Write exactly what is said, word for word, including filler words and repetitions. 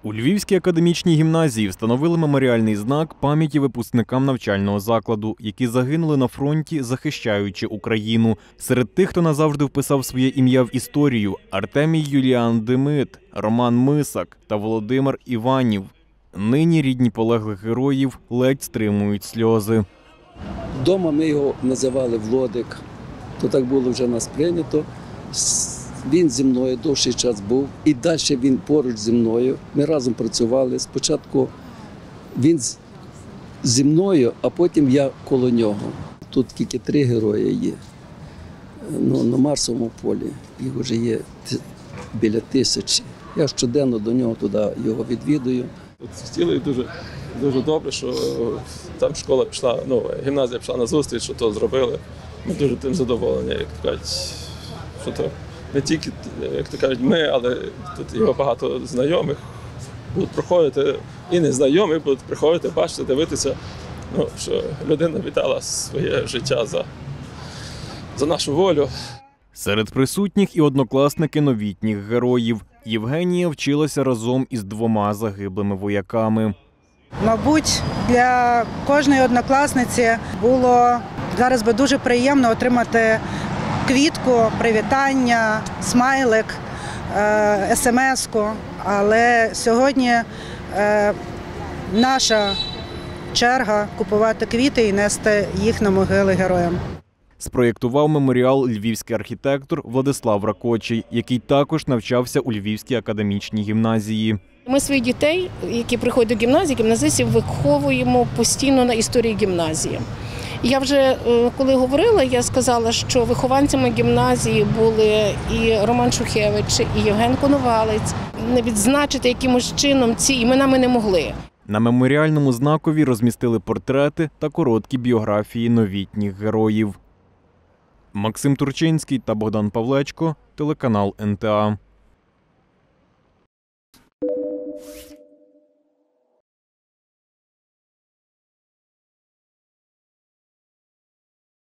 У Львівській академічній гімназії встановили меморіальний знак пам'яті випускникам навчального закладу, які загинули на фронті, захищаючи Україну. Серед тих, хто назавжди вписав своє ім'я в історію – Артемій Юліан Демит, Роман Мисак та Володимир Іванів. Нині рідні полеглих героїв ледь стримують сльози. Дома ми його називали Влодик, то так було вже нас прийнято. Він зі мною довший час був, і далі він поруч зі мною. Ми разом працювали. Спочатку він зі мною, а потім я коло нього. Тут тільки три герої є. Ну, на Марсовому полі їх вже є біля тисячі. Я щоденно до нього туди його відвідую. Хотіли дуже, дуже добре, що там школа пішла, ну, гімназія пішла на зустріч, що то зробили. Ми дуже тим задоволені, як кажуть, що то не тільки, як то кажуть, ми, але тут його багато знайомих будуть проходити, і незнайомі будуть приходити, бачити, дивитися, ну, що людина віддала своє життя за, за нашу волю. Серед присутніх і однокласники новітніх героїв. Євгенія вчилася разом із двома загиблими вояками. Мабуть, для кожної однокласниці було зараз би дуже приємно отримати квітку, привітання, смайлик, смс-ку. Але сьогодні наша черга купувати квіти і нести їх на могили героям. Спроєктував меморіал львівський архітектор Владислав Ракочий, який також навчався у Львівській академічній гімназії. Ми своїх дітей, які приходять до гімназії, гімназистів, виховуємо постійно на історії гімназії. Я вже, коли говорила, я сказала, що вихованцями гімназії були і Роман Шухевич, і Євген Коновалець. Не відзначити якимось чином ці імена ми не могли. На меморіальному знакові розмістили портрети та короткі біографії новітніх героїв. Максим Турчинський та Богдан Павлечко, телеканал ен те а.